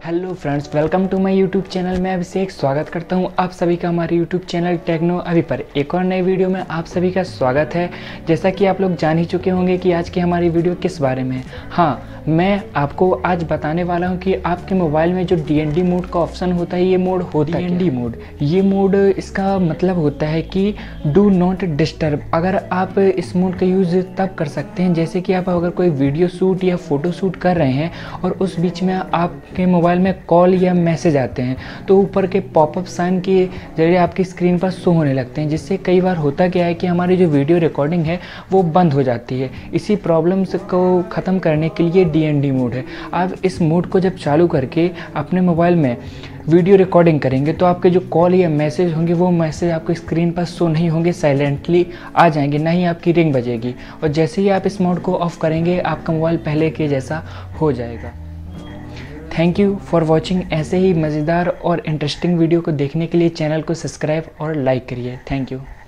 Hello friends, welcome to my YouTube channel. मैं अभिषेक स्वागत करता हूं आप सभी का हमारे यूट्यूब चैनल टेक्नो अभी पर एक और नई वीडियो में आप सभी का स्वागत है। जैसा कि आप लोग जान ही चुके होंगे कि आज की हमारी वीडियो किस बारे में है। हाँ, मैं आपको आज बताने वाला हूं कि आपके मोबाइल में जो DND मोड का ऑप्शन होता है, ये मोड होता है DND मोड। ये मोड इसका मतलब होता है कि डू नॉट डिस्टर्ब। अगर आप इस मोड का यूज़ तब कर सकते हैं जैसे कि आप अगर कोई वीडियो शूट या फ़ोटो शूट कर रहे हैं और उस बीच में आपके मोबाइल में कॉल या मैसेज आते हैं तो ऊपर के पॉपअप साइन के जरिए आपकी स्क्रीन पर शो होने लगते हैं, जिससे कई बार होता क्या है कि हमारी जो वीडियो रिकॉर्डिंग है वो बंद हो जाती है। इसी प्रॉब्लम्स को ख़त्म करने के लिए DND मोड है। आप इस मोड को जब चालू करके अपने मोबाइल में वीडियो रिकॉर्डिंग करेंगे तो आपके जो कॉल या मैसेज होंगे वो मैसेज आपको स्क्रीन पर शो नहीं होंगे, साइलेंटली आ जाएंगे, ना ही आपकी रिंग बजेगी। और जैसे ही आप इस मोड को ऑफ करेंगे आपका मोबाइल पहले के जैसा हो जाएगा। Thank you for watching. ऐसे ही मज़ेदार और इंटरेस्टिंग वीडियो को देखने के लिए चैनल को सब्सक्राइब और लाइक करिए। Thank you.